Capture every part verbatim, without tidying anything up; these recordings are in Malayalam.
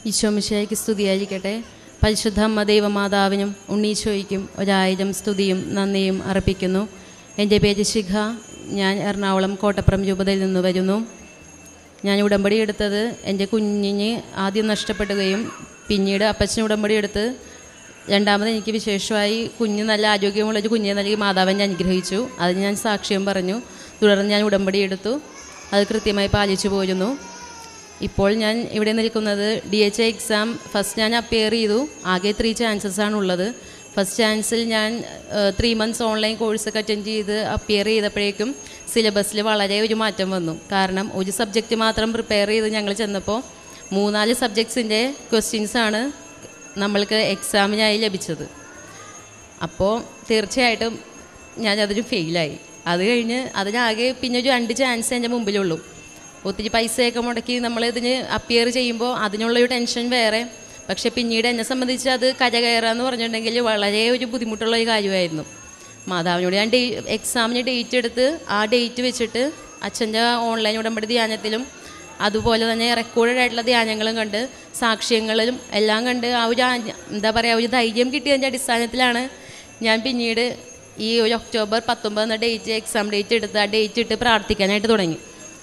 ഈശോമിശിഹായ്ക്ക് സ്തുതിയായിരിക്കട്ടെ. പരിശുദ്ധ അമ്മ ദൈവമാതാവിനും ഉണ്ണീശോയ്ക്കും ഒരായിരം സ്തുതിയും നന്ദിയും അർപ്പിക്കുന്നു. എൻ്റെ പേര് ശിഖ. ഞാൻ എറണാകുളം കോട്ടപ്പുറം രൂപതയിൽ നിന്ന് വരുന്നു. ഞാൻ ഉടമ്പടി എടുത്തത് എൻ്റെ കുഞ്ഞിന് ആദ്യം നഷ്ടപ്പെടുകയും പിന്നീട് അപ്പച്ചന് ഉടമ്പടി എടുത്ത് രണ്ടാമത് എനിക്ക് വിശേഷമായി കുഞ്ഞ് നല്ല ആരോഗ്യമുള്ളൊരു കുഞ്ഞിനെ നൽകി മാതാവിനെ അനുഗ്രഹിച്ചു. അതിന് ഞാൻ സാക്ഷ്യം പറഞ്ഞു. തുടർന്ന് ഞാൻ ഉടമ്പടി എടുത്തു. അത് കൃത്യമായി പാലിച്ചു പോരുന്നു. ഇപ്പോൾ ഞാൻ ഇവിടെ നിൽക്കുന്നത് D H I exam first ഞാൻ അപ്പിയർ ചെയ്തു. ആകെ ത്രീ ചാൻസസ് ആണുള്ളത്. ഫസ്റ്റ് ചാൻസിൽ ഞാൻ ത്രീ മന്ത്സ് ഓൺലൈൻ കോഴ്സൊക്കെ അറ്റൻഡ് ചെയ്ത് അപ്പിയർ ചെയ്തപ്പോഴേക്കും സിലബസിൽ വളരെ ഒരു മാറ്റം വന്നു. കാരണം ഒരു സബ്ജക്റ്റ് മാത്രം പ്രിപ്പയർ ചെയ്ത് ഞങ്ങൾ ചെന്നപ്പോൾ മൂന്നാല് സബ്ജക്ട്സിൻ്റെ ക്വസ്റ്റ്യൻസാണ് നമ്മൾക്ക് എക്സാമിനായി ലഭിച്ചത്. അപ്പോൾ തീർച്ചയായിട്ടും ഞാനതൊരു ഫെയിലായി. അത് കഴിഞ്ഞ് അതിനാകെ പിന്നെ ഒരു രണ്ട് ചാൻസ് എൻ്റെ മുമ്പിലുള്ളൂ. ഒത്തിരി പൈസയൊക്കെ മുടക്കി നമ്മളിതിന് അപ്പിയർ ചെയ്യുമ്പോൾ അതിനുള്ളൊരു ടെൻഷൻ വേറെ. പക്ഷെ പിന്നീട് എന്നെ സംബന്ധിച്ച് അത് കരകയറുക എന്ന് പറഞ്ഞിട്ടുണ്ടെങ്കിൽ വളരെ ഒരു ബുദ്ധിമുട്ടുള്ളൊരു കാര്യമായിരുന്നു. മാതാവിനോട് ഞാൻ ഡേ എക്സാമിന് ഡേറ്റ് എടുത്ത് ആ ഡേറ്റ് വെച്ചിട്ട് അച്ഛൻ്റെ ഓൺലൈൻ ഉടമ്പടി ധ്യാനത്തിലും അതുപോലെ തന്നെ റെക്കോർഡഡ് ആയിട്ടുള്ള ധ്യാനങ്ങളും കണ്ട് സാക്ഷ്യങ്ങളിലും എല്ലാം കണ്ട് ആ ഒരു എന്താ പറയുക ഒരു ധൈര്യം കിട്ടിയതിൻ്റെ അടിസ്ഥാനത്തിലാണ് ഞാൻ പിന്നീട് ഈ ഒരു ഒക്ടോബർ പത്തൊമ്പതെന്ന ഡേറ്റ് എക്സാം ഡേറ്റ് എടുത്ത് ആ ഡേറ്റ് ഇട്ട് പ്രാർത്ഥിക്കാനായിട്ട് തുടങ്ങി.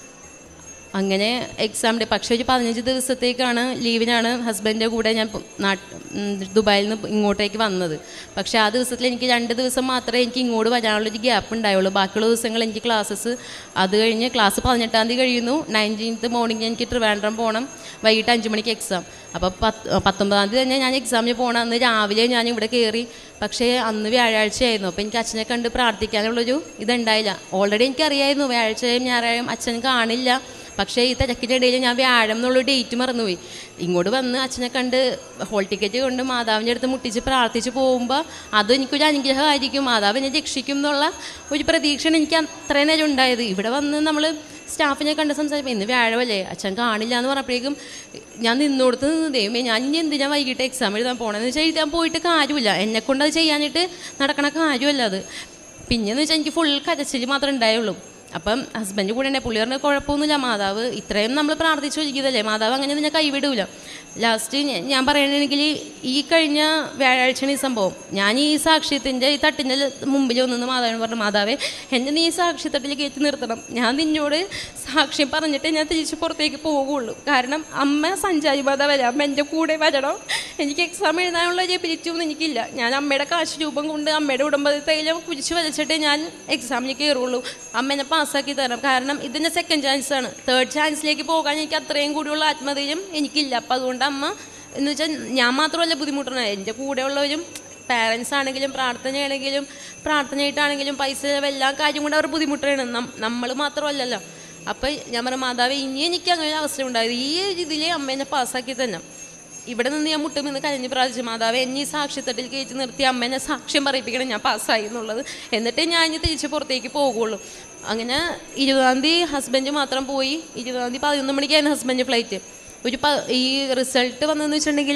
അങ്ങനെ എക്സാം ഡേ പക്ഷേ ഒരു പതിനഞ്ച് ദിവസത്തേക്കാണ് ലീവിനാണ് ഹസ്ബൻഡിൻ്റെ കൂടെ ഞാൻ നാട്ട് ദുബായിൽ നിന്ന് ഇങ്ങോട്ടേക്ക് വന്നത്. പക്ഷേ ആ ദിവസത്തിൽ എനിക്ക് രണ്ട് ദിവസം മാത്രമേ എനിക്ക് ഇങ്ങോട്ട് വരാനുള്ളൊരു ഗ്യാപ്പ് ഉണ്ടായുള്ളൂ. ബാക്കിയുള്ള ദിവസങ്ങൾ എനിക്ക് ക്ലാസ്സസ് അത് കഴിഞ്ഞ് ക്ലാസ് പതിനെട്ടാം തീയതി കഴിയുന്നു. നയൻറ്റീൻത്ത് മോർണിംഗ് എനിക്ക് ട്രിവാൻഡ്രം പോകണം. വൈകിട്ട് അഞ്ച് മണിക്ക് എക്സാം. അപ്പോൾ പത്ത് പത്തൊമ്പതാം തീയതി തന്നെ ഞാൻ എക്സാമിന് പോകണം. അന്ന് രാവിലെ ഞാൻ ഇവിടെ കയറി. പക്ഷേ അന്ന് വ്യാഴാഴ്ചയായിരുന്നു. അപ്പോൾ എനിക്ക് അച്ഛനെ കണ്ട് പ്രാർത്ഥിക്കാനുള്ളൊരു ഇതുണ്ടായില്ല. ഓൾറെഡി എനിക്കറിയായിരുന്നു വ്യാഴാഴ്ചയും ഞായറാഴ്ചയും അച്ഛൻ കാണില്ല. പക്ഷേ ഈ തിരക്കിൻ്റെ ഇടയിൽ ഞാൻ വ്യാഴം എന്നുള്ള ഡേറ്റ് മറന്നുപോയി. ഇങ്ങോട്ട് വന്ന് അച്ഛനെ കണ്ട് ഹോൾ ടിക്കറ്റ് കൊണ്ട് മാതാവിൻ്റെ അടുത്ത് മുട്ടിച്ച് പ്രാർത്ഥിച്ച് പോകുമ്പോൾ അതും എനിക്കൊരു അനുഗ്രഹമായിരിക്കും. മാതാവ് എന്നെ രക്ഷിക്കും എന്നുള്ള ഒരു പ്രതീക്ഷയാണ് എനിക്ക് അത്രയും നേരം ഉണ്ടായത്. ഇവിടെ വന്ന് നമ്മൾ സ്റ്റാഫിനെ കണ്ട് സംസാരിക്കും. ഇന്ന് വ്യാഴമല്ലേ അച്ഛൻ കാണില്ല എന്ന് പറഞ്ഞപ്പോഴേക്കും ഞാൻ നിന്നോടത്ത് നിന്ന് ദൈവമേ ഞാൻ ഇനി എന്തിനാ വൈകിട്ട് എക്സാം എഴുതാൻ പോകണമെന്ന് വെച്ചാൽ എഴുതാൻ പോയിട്ട് കാര്യമില്ല. എന്നെക്കൊണ്ട് അത് ചെയ്യാനായിട്ട് നടക്കണ കാര്യമല്ല അത്. പിന്നെയെന്ന് വെച്ചാൽ എനിക്ക് ഫുൾ കരച്ചിൽ മാത്രമേ ഉണ്ടായുള്ളൂ. അപ്പം ഹസ്ബൻഡ് കൂടെ തന്നെ പുള്ളി പറഞ്ഞ കുഴപ്പമൊന്നുമില്ല, മാതാവ് ഇത്രയും നമ്മൾ പ്രാർത്ഥിച്ചു ചോദിക്കുന്നതല്ലേ, മാതാവ് അങ്ങനെ ഞാൻ കൈവിടൂല. ലാസ്റ്റ് ഞാൻ പറയണമെങ്കിൽ ഈ കഴിഞ്ഞ വ്യാഴാഴ്ചയാണ് ഈ സംഭവം. ഞാൻ ഈ സാക്ഷ്യത്തിൻ്റെ ഈ തട്ടിൻ്റെ മുമ്പിൽ ഒന്നു മാതാവിന് പറഞ്ഞു, മാതാവേ എന്നെ നീ ഈ സാക്ഷ്യത്തട്ടിൽ കയറ്റി നിർത്തണം. ഞാൻ നിന്നോട് സാക്ഷ്യം പറഞ്ഞിട്ട് ഞാൻ തിരിച്ച് പുറത്തേക്ക് പോകുള്ളൂ. കാരണം അമ്മ സഞ്ചാരി മാതാവല്ല, അമ്മ എൻ്റെ കൂടെ വരണം. എനിക്ക് എക്സാം എഴുതാനുള്ള ഒരു എബിലിറ്റി ഒന്നും എനിക്കില്ല. ഞാൻ അമ്മയുടെ കാശ് രൂപം കൊണ്ട് അമ്മയുടെ ഉടമ്പതയിലും കുരിച്ച് വലിച്ചിട്ടേ ഞാൻ എക്സാമിന് കയറുള്ളൂ. അമ്മേനെ പാസ്സാക്കി തരണം. കാരണം ഇതിൻ്റെ സെക്കൻഡ് ചാൻസാണ്. തേർഡ് ചാൻസിലേക്ക് പോകാൻ എനിക്ക് അത്രയും കൂടിയുള്ള ആത്മധൈര്യം എനിക്കില്ല. അപ്പം അതുകൊണ്ട് അമ്മ എന്ന് വെച്ചാൽ ഞാൻ മാത്രമല്ല ബുദ്ധിമുട്ടണം, എൻ്റെ കൂടെയുള്ളവരും പാരൻസ് ആണെങ്കിലും പ്രാർത്ഥനയാണെങ്കിലും പ്രാർത്ഥനയായിട്ടാണെങ്കിലും പൈസ എല്ലാ കാര്യം കൊണ്ട് അവർ ബുദ്ധിമുട്ടാണ്. നമ്മൾ മാത്രമല്ലല്ലോ. അപ്പം ഞാൻ പറഞ്ഞ മാതാവ് ഇനി എനിക്ക് അങ്ങനെ ഒരു അവസരം ഉണ്ടായത് ഈ രീതിയിൽ അമ്മേനെ പാസ്സാക്കി തന്നെ. ഇവിടെ നിന്ന് ഞാൻ മുട്ടും ഇന്ന് കരഞ്ഞ് പ്രാർത്ഥിച്ചു, മാതാവ് എന്നെ ഈ സാക്ഷ്യത്തട്ടിൽ കയറ്റി നിർത്തി അമ്മേനെ സാക്ഷ്യം പറയിപ്പിക്കണം ഞാൻ പാസ്സായി എന്നുള്ളത്. എന്നിട്ടേ ഞാൻ ഇനി തിരിച്ച് പുറത്തേക്ക് പോകുള്ളൂ. അങ്ങനെ ഇരുപതാം തീയതി ഹസ്ബൻഡ് മാത്രം പോയി. ഇരുപതാം തീയതി പതിനൊന്ന് മണിക്കായിരുന്നു ഹസ്ബൻഡ് ഫ്ലൈറ്റ്. ഒരു പ ഈ റിസൾട്ട് വന്നതെന്ന് വെച്ചിട്ടുണ്ടെങ്കിൽ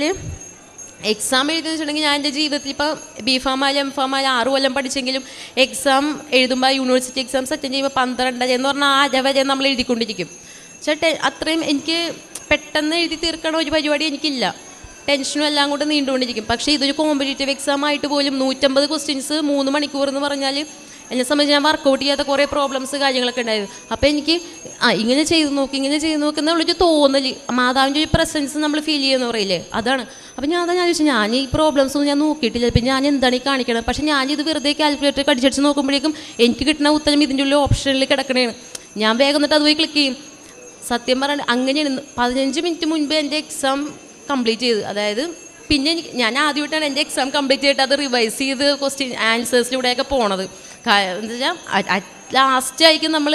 എക്സാം എഴുതുന്ന വെച്ചിട്ടുണ്ടെങ്കിൽ ഞാൻ എൻ്റെ ജീവിതത്തിൽ ഇപ്പോൾ ബി ഫാമായാലും എം ഫാമായാലും ആറ് കൊല്ലം പഠിച്ചെങ്കിലും എക്സാം എഴുതുമ്പോൾ യൂണിവേഴ്സിറ്റി എക്സാംസ് അറ്റൻഡ് ചെയ്യുമ്പോൾ പന്ത്രണ്ടര എന്ന് പറഞ്ഞാൽ ആര വരെ നമ്മൾ എഴുതിക്കൊണ്ടിരിക്കും. ചേട്ടൻ അത്രയും എനിക്ക് പെട്ടെന്ന് എഴുതി തീർക്കണ ഒരു പരിപാടി എനിക്കില്ല. ടെൻഷനും എല്ലാം കൊണ്ട് നീണ്ടുകൊണ്ടിരിക്കും. പക്ഷേ ഇതൊരു കോമ്പറ്റേറ്റീവ് എക്സാം ആയിട്ട് പോലും നൂറ്റമ്പത് ക്വസ്റ്റ്യൻസ് മൂന്ന് മണിക്കൂർ എന്ന് പറഞ്ഞാൽ എന്നെ സംബന്ധിച്ച് ഞാൻ വർക്കൗട്ട് ചെയ്യാത്ത കുറേ പ്രോബ്ലംസ് കാര്യങ്ങളൊക്കെ ഉണ്ടായിരുന്നു. അപ്പോൾ എനിക്ക് ആ ഇങ്ങനെ ചെയ്ത് നോക്കി ഇങ്ങനെ ചെയ്ത് നോക്കുന്നുള്ളൊരു തോന്നൽ, മാതാവിൻ്റെ ഒരു പ്രസൻസ് നമ്മൾ ഫീൽ ചെയ്യുമെന്ന് പറയില്ലേ, അതാണ്. അപ്പം ഞാൻ അതാ ഞാൻ ചോദിച്ചാൽ ഞാൻ ഈ പ്രോബ്ലംസ് ഒന്നും ഞാൻ നോക്കിയിട്ടില്ല. പിന്നെ ഞാൻ എന്താണ് ഈ കാണിക്കണം. പക്ഷേ ഞാനിത് വെറുതെ കാൽക്കുലേറ്റർ കടിച്ചടിച്ച് നോക്കുമ്പോഴേക്കും എനിക്ക് കിട്ടുന്ന ഉത്തരം ഇതിൻ്റെ ഉള്ളിൽ ഓപ്ഷനിൽ കിടക്കണേണ്. ഞാൻ വേഗം എന്നിട്ട് അത് പോയി ക്ലിക്ക് ചെയ്യും. സത്യം പറഞ്ഞാൽ അങ്ങനെയാണ്. പതിനഞ്ച് മിനിറ്റ് മുൻപ് എൻ്റെ എക്സാം കംപ്ലീറ്റ് ചെയ്ത്, അതായത് പിന്നെ എനിക്ക് ഞാൻ ആദ്യമായിട്ടാണ് എൻ്റെ എക്സാം കംപ്ലീറ്റ് ചെയ്തിട്ട് അത് റിവൈസ് ചെയ്ത് ക്വസ്റ്റ്യൻ ആൻസേഴ്സിലൂടെയൊക്കെ പോണത്. എന്താ വെച്ചാൽ ലാസ്റ്റ് ആയിരിക്കും നമ്മൾ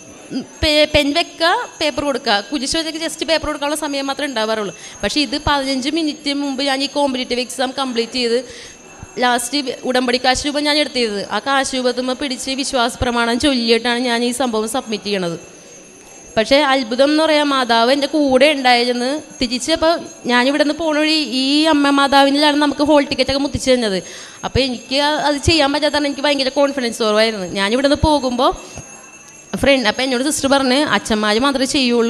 പെൻ വെക്കുക പേപ്പർ കൊടുക്കുക, കുരിശ് വെച്ചൊക്കെ ജസ്റ്റ് പേപ്പർ കൊടുക്കാനുള്ള സമയം മാത്രമേ ഉണ്ടാവാറുള്ളൂ. പക്ഷേ ഇത് പതിനഞ്ച് മിനിറ്റ് മുമ്പ് ഞാൻ ഈ കോമ്പറ്റേറ്റീവ് എക്സാം കംപ്ലീറ്റ് ചെയ്ത് ലാസ്റ്റ് ഉടമ്പടി കാശ് രൂപം ഞാൻ എടുത്തിരുന്നത്. ആ കാശ് രൂപത്തുമ്പോൾ പിടിച്ച് വിശ്വാസ പ്രമാണം ചൊല്ലിയിട്ടാണ് ഞാൻ ഈ സംഭവം സബ്മിറ്റ് ചെയ്യണത്. പക്ഷേ അത്ഭുതം എന്ന് പറയാം, മാതാവ് എൻ്റെ കൂടെ ഉണ്ടായിരുന്നു. തിരിച്ച് അപ്പോൾ ഞാനിവിടെ നിന്ന് പോണ വഴി ഈ അമ്മ മാതാവിനിലാണ് നമുക്ക് ഹോൾ ടിക്കറ്റൊക്കെ മുത്തിച്ച് തന്നത്. അപ്പോൾ എനിക്ക് അത് ചെയ്യാൻ പറ്റാത്തതാണ് എനിക്ക് ഭയങ്കര കോൺഫിഡൻസ് കുറവായിരുന്നു. ഞാനിവിടെ നിന്ന് പോകുമ്പോൾ ഫ്രണ്ട് അപ്പോൾ എന്നോട് സിസ്റ്റർ പറഞ്ഞ് അച്ഛന്മാർ മാത്രമേ ചെയ്യുള്ളൂ,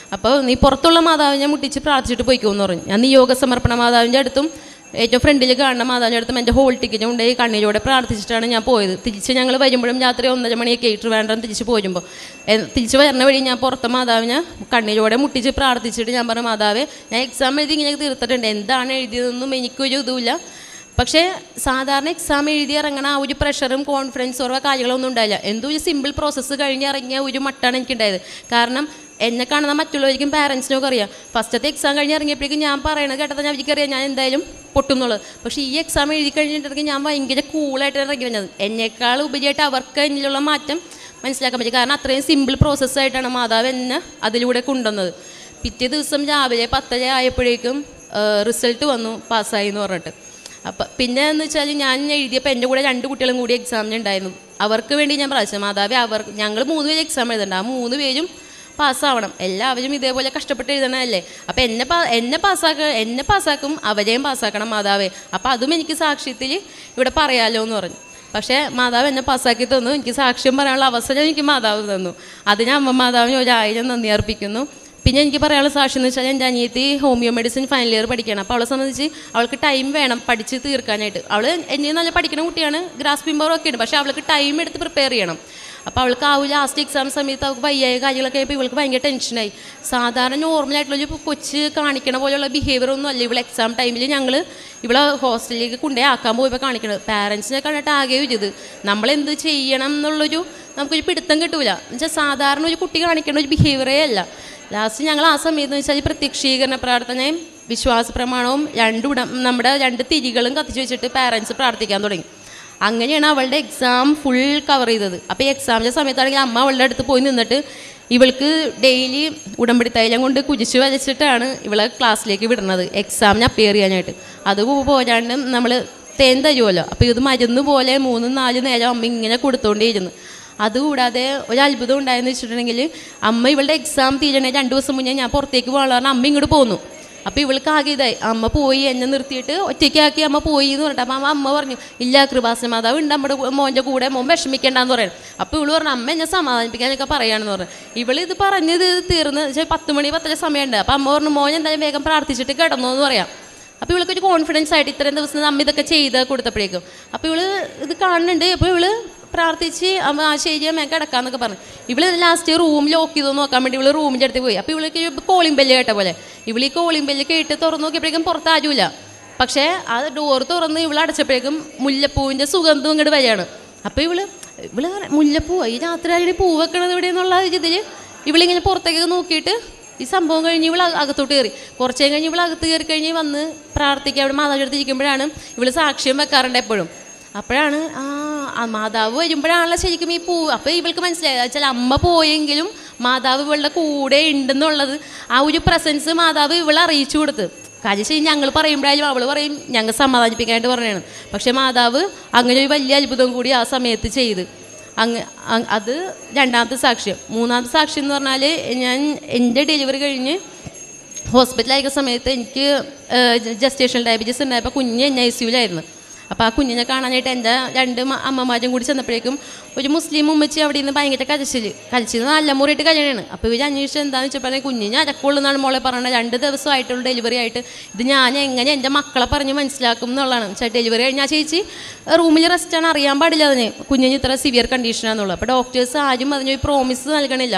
അപ്പോൾ നീ പുറത്തുള്ള മാതാവിനെ മുട്ടിച്ച് പ്രാർത്ഥിച്ചിട്ട് പോയിക്കോന്ന് പറഞ്ഞു. ഞാൻ നിയോഗ സമർപ്പണ മാതാവിൻ്റെ അടുത്തും ഏറ്റവും ഫ്രണ്ടിൽ കാണുന്ന മാതാവിൻ്റെ അടുത്തും എൻ്റെ ഹോൾ ടിക്കറ്റ് കൊണ്ടുപോയി കണ്ണീരോടെ പ്രാർത്ഥിച്ചിട്ടാണ് ഞാൻ പോയത്. തിരിച്ച് ഞങ്ങൾ വരുമ്പോഴും രാത്രി ഒന്നര മണിയൊക്കെ ഇട്ട് വേണ്ടം തിരിച്ച് പോരുമ്പോൾ തിരിച്ച് വരുന്ന വഴി ഞാൻ പുറത്തെ മാതാവിനെ കണ്ണീരോടെ മുട്ടിച്ച് പ്രാർത്ഥിച്ചിട്ട് ഞാൻ പറഞ്ഞു, മാതാവേ ഞാൻ എക്സാം എഴുതി ഇങ്ങനെ തീർത്തിട്ടുണ്ട്, എന്താണ് എഴുതിയതെന്നും എനിക്കൊരു ഇതുമില്ല. പക്ഷേ സാധാരണ എക്സാം എഴുതി ഇറങ്ങണ ആ ഒരു പ്രഷറും കോൺഫിഡൻസും ഓരോ കാര്യങ്ങളൊന്നും ഉണ്ടായില്ല. എന്തോ ഒരു സിമ്പിൾ പ്രോസസ്സ് കഴിഞ്ഞ് ഇറങ്ങിയ ഒരു മട്ടാണ് എനിക്കുണ്ടായത്. കാരണം എന്നെ കാണുന്ന മറ്റുള്ളവർക്കും പാരൻസിനൊക്കെ അറിയാം. ഫസ്റ്റത്തെ എക്സാം കഴിഞ്ഞ് ഇറങ്ങിയപ്പോഴേക്കും ഞാൻ പറയണത് കേട്ടത് ഞാൻ അവർക്കറിയാം ഞാൻ എന്തായാലും പൊട്ടും എന്നുള്ളത്. പക്ഷേ ഈ എക്സാം എഴുതി കഴിഞ്ഞിട്ടുണ്ടെങ്കിൽ ഞാൻ ഭയങ്കര കൂളായിട്ട് ഇറങ്ങി വന്നത്. എന്നേക്കാൾ ഉപരിയായിട്ട് അവർക്ക് എന്നിലുള്ള മാറ്റം മനസ്സിലാക്കാൻ പറ്റും. കാരണം അത്രയും സിമ്പിൾ പ്രോസസ്സായിട്ടാണ് മാതാവ് എന്നെ അതിലൂടെ കൊണ്ടുവന്നത്. പിറ്റേ ദിവസം രാവിലെ പത്തര ആയപ്പോഴേക്കും റിസൾട്ട് വന്നു, പാസ്സായി എന്ന് പറഞ്ഞിട്ട്. അപ്പം പിന്നെ എന്ന് വെച്ചാൽ ഞാൻ എഴുതിയപ്പോൾ എൻ്റെ കൂടെ രണ്ട് കുട്ടികളും കൂടി എക്സാമിനുണ്ടായിരുന്നു. അവർക്ക് വേണ്ടി ഞാൻ പ്രാർത്ഥിച്ചു, മാതാവേ അവർ ഞങ്ങൾ മൂന്ന് പേര് എക്സാം എഴുതണ്ട, ആ മൂന്ന് പേരും പാസ്സാവണം, എല്ലാവരും ഇതേപോലെ കഷ്ടപ്പെട്ട് എഴുതണമല്ലേ. അപ്പം എന്നെ പാ എന്നെ പാസ്സാക്ക എന്നെ പാസ്സാക്കും അവരെയും പാസ്സാക്കണം മാതാവേ. അപ്പം അതും എനിക്ക് സാക്ഷ്യത്തിൽ ഇവിടെ പറയാമല്ലോ എന്ന് പറഞ്ഞു. പക്ഷേ മാതാവ് എന്നെ പാസ്സാക്കി തന്നു. എനിക്ക് സാക്ഷ്യം പറയാനുള്ള അവസരം എനിക്ക് മാതാവ് തന്നു. അതിന് അമ്മ മാതാവിന് ഒരായിരം നന്ദി അർപ്പിക്കുന്നു. പിന്നെ എനിക്ക് പറയാനുള്ള സാക്ഷ്യം എന്ന് വെച്ചാൽ എൻ്റെ അനിയത്തി ഹോമിയോ മെഡിസിൻ ഫൈനൽ ഇയർ പഠിക്കുകയാണ്. അപ്പോൾ അവളെ സംബന്ധിച്ച് അവൾക്ക് ടൈം വേണം പഠിച്ച് തീർക്കാനായിട്ട്. അവൾ എന്നെ നല്ല പഠിക്കുന്ന കുട്ടിയാണ്, ഗ്രാസ്പിംഗ് പവർ ഒക്കെ ഉണ്ട്. പക്ഷേ അവൾക്ക് ടൈം എടുത്ത് പ്രിപ്പയർ ചെയ്യണം. അപ്പോൾ അവൾക്ക് ആ ഒരു ലാസ്റ്റ് എക്സാം സമയത്ത് അവൾക്ക് വയ്യായ കാര്യങ്ങളൊക്കെ ആയപ്പോൾ ഇവൾക്ക് ഭയങ്കര ടെൻഷനായി. സാധാരണ നോർമലായിട്ടുള്ളൊരു കൊച്ച് കാണിക്കണ പോലെയുള്ള ബിഹേവിയർ ഒന്നും അല്ല ഇവൾ എക്സാം ടൈമിൽ ഞങ്ങൾ ഇവളെ ഹോസ്റ്റലിലേക്ക് കൊണ്ടേ ആക്കാൻ പോയപ്പോൾ കാണിക്കണത്. പാരൻസിനെ കണ്ടിട്ട് ആകെ ഒരു ഇത് നമ്മളെന്ത് ചെയ്യണം എന്നുള്ളൊരു നമുക്കൊരു പിടുത്തം കിട്ടൂല. എന്നുവെച്ചാൽ സാധാരണ ഒരു കുട്ടി കാണിക്കേണ്ട ഒരു ബിഹേവിയറേ അല്ല. ലാസ്റ്റ് ഞങ്ങൾ ആ സമയത്ത് എന്ന് വെച്ചാൽ പ്രത്യക്ഷീകരണ പ്രാർത്ഥനയും വിശ്വാസ പ്രമാണവും രണ്ടും നമ്മുടെ രണ്ട് തിരികളും കത്തിച്ച് വെച്ചിട്ട് പാരൻസ് പ്രാർത്ഥിക്കാൻ തുടങ്ങി. അങ്ങനെയാണ് അവളുടെ എക്സാം ഫുൾ കവർ ചെയ്തത്. അപ്പോൾ ഈ എക്സാമിൻ്റെ സമയത്താണെങ്കിൽ അമ്മ അവളുടെ അടുത്ത് പോയി നിന്നിട്ട് ഇവൾക്ക് ഡെയിലി ഉടമ്പടി തൈലം കൊണ്ട് കുജിച്ച് വരച്ചിട്ടാണ് ഇവളെ ക്ലാസ്സിലേക്ക് വിടുന്നത് എക്സാമിന് അപ്പിയർ ചെയ്യാനായിട്ട്. അത് പോരാണ്ട് നമ്മൾ തേൻ തരുമല്ലോ, അപ്പോൾ ഇത് മരുന്ന് പോലെ മൂന്നും നാല് നേരം അമ്മ ഇങ്ങനെ കൊടുത്തുകൊണ്ടേയിരുന്നു. അതുകൂടാതെ ഒരു അത്ഭുതം ഉണ്ടായെന്ന് വെച്ചിട്ടുണ്ടെങ്കിൽ അമ്മ ഇവളുടെ എക്സാം തീരണേ രണ്ട് ദിവസം മുന്നേ ഞാൻ പുറത്തേക്ക് പോകാൻ പറഞ്ഞാൽ അമ്മ ഇങ്ങോട്ട് പോന്നു. അപ്പോൾ ഇവൾക്ക് ആകെ ഇതായി, അമ്മ പോയി എന്നെ നിർത്തിയിട്ട് ഒറ്റയ്ക്കാക്കി അമ്മ പോയി എന്ന് പറഞ്ഞിട്ട് അപ്പം അമ്മ പറഞ്ഞു, ഇല്ല കൃപാസന മാതാവ് ഉണ്ട് നമ്മുടെ മോൻ്റെ കൂടെ, മോൻ വിഷമിക്കേണ്ടെന്ന് പറയണം. അപ്പോൾ ഇവള് പറഞ്ഞു, അമ്മ എന്നെ സമാധാനിപ്പിക്കാനൊക്കെ പറയുകയാണെന്ന് പറഞ്ഞു. ഇവൾ ഇത് പറഞ്ഞത് തീർന്ന് പത്ത് മണി പത്തര സമയമുണ്ട്. അപ്പം അമ്മ പറഞ്ഞു, മോൻ എന്തായാലും വേഗം പ്രാർത്ഥിച്ചിട്ട് കിടന്നു എന്ന് പറയാം. അപ്പോൾ ഇവൾക്കൊരു കോൺഫിഡൻസ് ആയിട്ട് ഇത്രയും ദിവസം അമ്മ ഇതൊക്കെ ചെയ്ത് കൊടുത്തപ്പോഴേക്കും അപ്പോൾ ഇവള് ഇത് കാണുന്നുണ്ട്. അപ്പോൾ ഇവള് പ്രാർത്ഥിച്ച് അമ്മ ആ ശരി അമ്മ കിടക്കാന്നൊക്കെ പറഞ്ഞു. ഇവള് ലാസ്റ്റ് റൂം ലോക്ക് ചെയ്തോ നോക്കാൻ വേണ്ടി ഇവള് റൂമിൻ്റെ അടുത്ത് പോയി. അപ്പോൾ ഇവൾക്ക് കോളിംഗ് ബെല്ല് കേട്ട പോലെ ഇവൾ ഈ കോളിംഗ് ബെല്ല് കേട്ട് തുറന്ന് നോക്കിയപ്പോഴേക്കും പുറത്താരുമില്ല. പക്ഷേ ആ ഡോർ തുറന്ന് ഇവൾ അടച്ചപ്പോഴേക്കും മുല്ലപ്പൂവിൻ്റെ സുഗന്ധം ഇങ്ങോട്ട് വരികയാണ്. അപ്പോൾ ഇവള് ഇവള് മുല്ലപ്പൂ ഈ രാത്രി ആയിട്ട് പൂ വെക്കണത് ഇവിടെ എന്നുള്ള ഇതിൽ ഇവളിങ്ങനെ പുറത്തേക്ക് നോക്കിയിട്ട് ഈ സംഭവം കഴിഞ്ഞ് ഇവൾ അകത്തോട്ട് കയറി. കുറച്ച് കഴിഞ്ഞ് ഇവൾ അകത്ത് കയറി കഴിഞ്ഞ് വന്ന് പ്രാർത്ഥിക്കുക അവിടെ മാതാവിൻ്റെ അടുത്ത് ഇരിക്കുമ്പോഴാണ് ഇവൾ സാക്ഷ്യം വെക്കാറുണ്ട് എപ്പോഴും. അപ്പോഴാണ് ആ മാതാവ് വരുമ്പോഴാണല്ലോ ശരിക്കും ഈ പൂ. അപ്പോൾ ഇവൾക്ക് മനസ്സിലായത് വെച്ചാൽ അമ്മ പോയെങ്കിലും മാതാവ് ഇവളുടെ കൂടെ ഉണ്ടെന്നുള്ളത് ആ ഒരു പ്രസൻസ് മാതാവ് ഇവളെ അറിയിച്ചു കൊടുത്ത്. കാര്യം ശരി ഞങ്ങൾ പറയുമ്പോഴായാലും അവൾ പറയും ഞങ്ങൾ സമാധാനിപ്പിക്കാനായിട്ട് പറഞ്ഞതാണ്. പക്ഷേ മാതാവ് അങ്ങനെ ഒരു വലിയ അത്ഭുതം കൂടി ആ സമയത്ത് ചെയ്ത്. അങ്ങ് അത് രണ്ടാമത്തെ സാക്ഷ്യം. മൂന്നാമത്തെ സാക്ഷ്യം എന്ന് പറഞ്ഞാൽ ഞാൻ എൻ്റെ ഡെലിവറി കഴിഞ്ഞ് ഹോസ്പിറ്റലായിരിക്കുന്ന സമയത്ത് എനിക്ക് ജസ്റ്റേഷണൽ ഡയബറ്റീസ് ഉണ്ടായപ്പോൾ കുഞ്ഞ് എൻ ഐ സിയുലായിരുന്നു. അപ്പോൾ ആ കുഞ്ഞിനെ കാണാനായിട്ട് എൻ്റെ രണ്ട് അമ്മമാരും കൂടി ചെന്നപ്പോഴേക്കും ഒരു മുസ്ലിം ഉമ്മച്ചി അവിടെ നിന്ന് ഭയങ്കര കരച്ചിൽ കരച്ചിൽ നല്ല മുറിയിട്ട് കഴിയണമാണ്. അപ്പോൾ ഇവർ അന്വേഷിച്ച് എന്താണെന്ന് വെച്ചപ്പോൾ കുഞ്ഞിന് അരക്കുള്ളെന്നാണ് മോളെ പറയുന്നത്. രണ്ട് ദിവസമായിട്ടുള്ള ഡെലിവറി ആയിട്ട് ഇത് ഞാൻ എങ്ങനെ എൻ്റെ മക്കളെ പറഞ്ഞ് മനസ്സിലാക്കും എന്നുള്ളതാണ്. വെച്ചാൽ ഡെലിവറി കഴിഞ്ഞാൽ ചേച്ചി റൂമിൽ റെസ്റ്റാണ്, അറിയാൻ പാടില്ല അതിന് കുഞ്ഞിന് ഇത്ര സിവിയർ കണ്ടീഷനാണെന്നുള്ളത്. അപ്പോൾ ഡോക്ടേഴ്സ് ആരും അതിനൊരു പ്രോമിസ് നൽകണില്ല,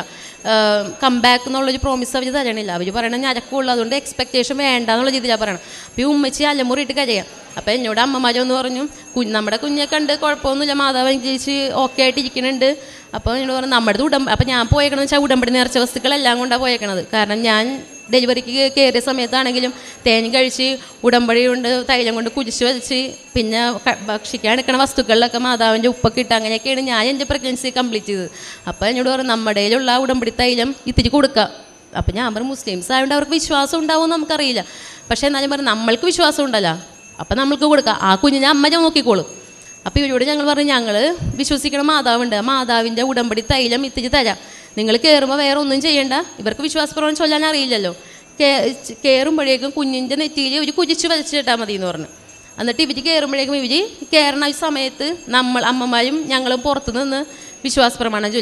കംബാക്ക് എന്നുള്ളൊരു പ്രോമിസ് അവർ തരണില്ല. അവർ പറയണത് ഞരക്കുള്ളൂ, അതുകൊണ്ട് എക്സ്പെക്റ്റേഷൻ വേണ്ട എന്നുള്ള രീതിയിലാണ് പറയണം. അപ്പോൾ ഈ ഉമ്മച്ചി അലമുറിയിട്ട് കരയാം. അപ്പോൾ എന്നോട് അമ്മമാരൊന്ന് പറഞ്ഞു, കുഞ്ഞ് നമ്മുടെ കുഞ്ഞെ കണ്ട് കുഴപ്പമൊന്നുമില്ല, മാതാവ് അനുസരിച്ച് ഓക്കെ ആയിട്ട് ഇരിക്കുന്നുണ്ട്. അപ്പോൾ എന്നോട് പറഞ്ഞു നമ്മുടെ ഉടമ്പ അപ്പോൾ ഞാൻ പോയേക്കണമെന്ന് വെച്ചാൽ ഉടമ്പടി നേർച്ച വസ്തുക്കളെല്ലാം കൊണ്ടാണ് പോയേക്കണത്. കാരണം ഞാൻ ഡെലിവറിക്ക് കയറിയ സമയത്താണെങ്കിലും തേൻ കഴിച്ച് ഉടമ്പടി കൊണ്ട് തൈലം കൊണ്ട് കുരിശ് വരച്ച് പിന്നെ ഭക്ഷിക്കാൻ എടുക്കണ വസ്തുക്കളിലൊക്കെ മാതാവിൻ്റെ ഉപ്പൊക്കെ ഇട്ട് അങ്ങനെയൊക്കെയാണ് ഞാൻ എൻ്റെ പ്രഗ്നൻസി കംപ്ലീറ്റ് ചെയ്തത്. അപ്പോൾ എന്നോട് പറഞ്ഞു നമ്മുടെ കയ്യിലുള്ള ഉടമ്പടി തൈലം ഇത്തിരി കൊടുക്കുക. അപ്പോൾ ഞാൻ പറഞ്ഞു മുസ്ലിംസ് ആയതുകൊണ്ട് അവർക്ക് വിശ്വാസം ഉണ്ടാവുമെന്ന് നമുക്കറിയില്ല, പക്ഷേ എന്നാലും പറഞ്ഞു നമ്മൾക്ക് വിശ്വാസം ഉണ്ടല്ലോ, അപ്പം നമ്മൾക്ക് കൊടുക്കുക, ആ കുഞ്ഞിനെ അമ്മ നോക്കിക്കോളും. അപ്പോൾ ഇവരോട് ഞങ്ങൾ പറഞ്ഞു ഞങ്ങൾ വിശ്വസിക്കണ മാതാവുണ്ട്, മാതാവിൻ്റെ ഉടമ്പടി തൈലം ഇത്തിരി തരാം, നിങ്ങൾ കയറുമ്പോൾ വേറെ ഒന്നും ചെയ്യേണ്ട, ഇവർക്ക് വിശ്വാസപ്രവണം ചൊല്ലാൻ അറിയില്ലല്ലോ, കയറുമ്പോഴേക്കും കുഞ്ഞിൻ്റെ നെറ്റിയിൽ ഒരു കുരിച്ച് വരച്ചിട്ടാൽ മതി എന്ന് പറഞ്ഞു. എന്നിട്ട് ഇവർ കയറുമ്പോഴേക്കും ഇവർ കയറണ സമയത്ത് നമ്മൾ അമ്മമാരും ഞങ്ങളും പുറത്തു നിന്ന് വിശ്വാസപ്രമാണം ചൊല്ലി.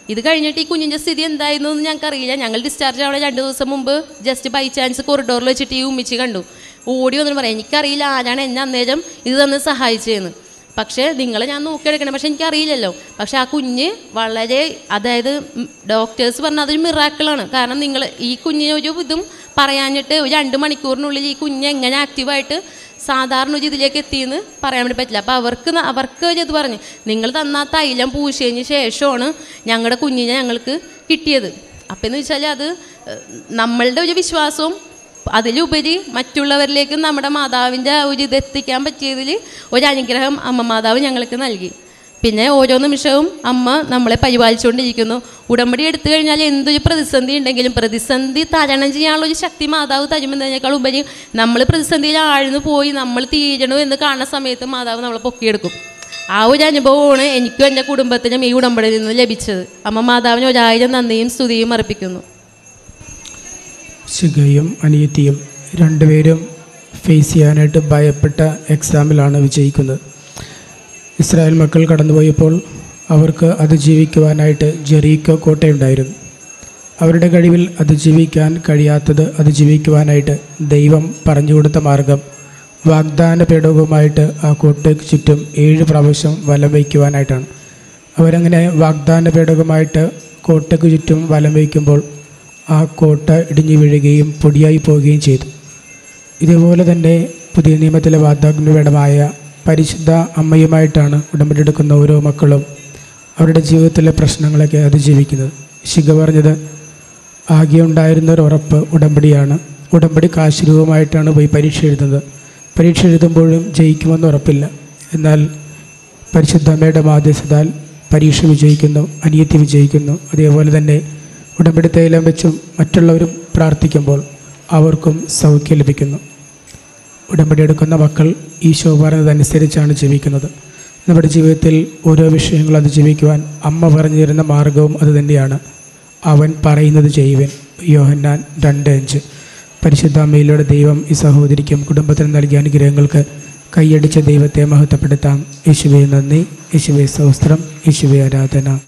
ഇത് കഴിഞ്ഞിട്ട് ഈ കുഞ്ഞിൻ്റെ സ്ഥിതി എന്തായിരുന്നു എന്ന് ഞങ്ങൾക്കറിയില്ല. ഞങ്ങൾ ഡിസ്ചാർജ് ആവുന്ന രണ്ട് ദിവസം മുമ്പ് ജസ്റ്റ് ബൈ ചാൻസ് കൊറിഡോറിൽ വെച്ചിട്ട് ഈ ഉമ്മിച്ച് കണ്ടു. ഓടി വന്നിട്ട് പറയാം, എനിക്കറിയില്ല ആരാണ് എന്നെ അന്നേരം ഇത് തന്ന് സഹായിച്ചതെന്ന്. പക്ഷേ നിങ്ങളെ ഞാൻ നോക്കിയെടുക്കണം, പക്ഷെ എനിക്കറിയില്ലല്ലോ. പക്ഷെ ആ കുഞ്ഞ് വളരെ, അതായത് ഡോക്ടേഴ്സ് പറഞ്ഞാൽ അതൊരു മിറാക്കിളാണ്. കാരണം നിങ്ങൾ ഈ കുഞ്ഞിന് ഒരു ഇതും പറയാഞ്ഞിട്ട് ഒരു രണ്ട് മണിക്കൂറിനുള്ളിൽ ഈ കുഞ്ഞ് എങ്ങനെ ആക്റ്റീവായിട്ട് സാധാരണ ഒരു ഇതിലേക്ക് എത്തിയെന്ന് പറയാൻ വേണ്ടി പറ്റില്ല. അപ്പോൾ അവർക്ക് അവർക്ക് ഒരു ഇത് പറഞ്ഞു, നിങ്ങൾ തന്ന തൈലം പൂശിയതിന് ശേഷമാണ് ഞങ്ങളുടെ കുഞ്ഞിനെ ഞങ്ങൾക്ക് കിട്ടിയത്. അപ്പം എന്ന് വെച്ചാൽ അത് നമ്മളുടെ ഒരു വിശ്വാസവും അതിലുപരി മറ്റുള്ളവരിലേക്ക് നമ്മുടെ മാതാവിൻ്റെ ഒരു ഇത് എത്തിക്കാൻ പറ്റിയതിൽ ഒരു അനുഗ്രഹം അമ്മ മാതാവ് ഞങ്ങൾക്ക് നൽകി. പിന്നെ ഓരോ നിമിഷവും അമ്മ നമ്മളെ പരിപാലിച്ചുകൊണ്ടിരിക്കുന്നു. ഉടമ്പടി എടുത്തു കഴിഞ്ഞാൽ എന്തൊരു പ്രതിസന്ധി ഉണ്ടെങ്കിലും പ്രതിസന്ധി തരണം ചെയ്യാനുള്ള ഒരു ശക്തി മാതാവ് തരുമെന്നതിനേക്കാൾ ഉപരി നമ്മൾ പ്രതിസന്ധിയിൽ ആഴ്ന്നു പോയി നമ്മൾ തീരണു എന്ന് കാണുന്ന സമയത്ത് മാതാവ് നമ്മളെ പൊക്കിയെടുക്കും. ആ ഒരു അനുഭവമാണ് എനിക്കും എൻ്റെ കുടുംബത്തിനും ഈ ഉടമ്പടിയിൽ നിന്ന് ലഭിച്ചത്. അമ്മ മാതാവിന് ഒരായിരം നന്ദിയും സ്തുതിയും അർപ്പിക്കുന്നു. ശിഖയും അനിയത്തിയും രണ്ടുപേരും ഫേസ് ചെയ്യാനായിട്ട് ഭയപ്പെട്ട എക്സാമിലാണ് വിജയിക്കുന്നത്. ഇസ്രായേൽ മക്കൾ കടന്നുപോയപ്പോൾ അവർക്ക് അതിജീവിക്കുവാനായിട്ട് ജെറീക്കോ കോട്ടയുണ്ടായിരുന്നു. അവരുടെ കഴിവിൽ അതിജീവിക്കാൻ കഴിയാത്തത് അതിജീവിക്കുവാനായിട്ട് ദൈവം പറഞ്ഞു കൊടുത്ത മാർഗം വാഗ്ദാന പേടകവുമായിട്ട് ആ കോട്ടയ്ക്ക് ചുറ്റും ഏഴ് പ്രാവശ്യം വലം വയ്ക്കുവാനായിട്ടാണ്. അവരങ്ങനെ വാഗ്ദാന പേടകമായിട്ട് കോട്ടയ്ക്ക് ചുറ്റും വലം വയ്ക്കുമ്പോൾ ആ കോട്ട ഇടിഞ്ഞു വീഴുകയും പൊടിയായി പോവുകയും ചെയ്തു. ഇതേപോലെ തന്നെ പുതിയ നിയമത്തിലെ വാഗ്ദാനപേടമായ പരിശുദ്ധ അമ്മയുമായിട്ടാണ് ഉടമ്പടി എടുക്കുന്ന ഓരോ മക്കളും അവരുടെ ജീവിതത്തിലെ പ്രശ്നങ്ങളൊക്കെ അതിജീവിക്കുന്നത്. ശിഖ പറഞ്ഞത് ആകെ ഉണ്ടായിരുന്ന ഒരു ഉറപ്പ് ഉടമ്പടിയാണ്. ഉടമ്പടി കാശുരൂപമായിട്ടാണ് പോയി പരീക്ഷ എഴുതുന്നത്. പരീക്ഷ എഴുതുമ്പോഴും ജയിക്കുമെന്ന് ഉറപ്പില്ല. എന്നാൽ പരിശുദ്ധ അമ്മയുടെ മാധ്യസ്ഥതാൽ പരീക്ഷ വിജയിക്കുന്നു, അനിയത്തി വിജയിക്കുന്നു. അതേപോലെ തന്നെ ഉടമ്പടി തൈലം വെച്ചും മറ്റുള്ളവരും പ്രാർത്ഥിക്കുമ്പോൾ അവർക്കും സൗഖ്യം ലഭിക്കുന്നു. ഉടമ്പടി എടുക്കുന്ന മക്കൾ ഈശോ പറഞ്ഞതനുസരിച്ചാണ് ജീവിക്കുന്നത്. നമ്മുടെ ജീവിതത്തിൽ ഓരോ വിഷയങ്ങൾ അതിജീവിക്കുവാൻ അമ്മ പറഞ്ഞു തരുന്ന മാർഗവും അതുതന്നെയാണ്. അവൻ പറയുന്നത് ചെയ്യുവൻ. യോഹന്നാൻ രണ്ട് അഞ്ച്. പരിശുദ്ധ അമ്മയിലൂടെ ദൈവം ഈ സഹോദരിക്കും കുടുംബത്തിനും നൽകിയ അനുഗ്രഹങ്ങൾക്ക് കൈയടിച്ച ദൈവത്തെ മഹത്വപ്പെടുത്താം. യേശുവേ നന്ദി, യേശുവേ സ്തോത്രം, യേശുവേ ആരാധന.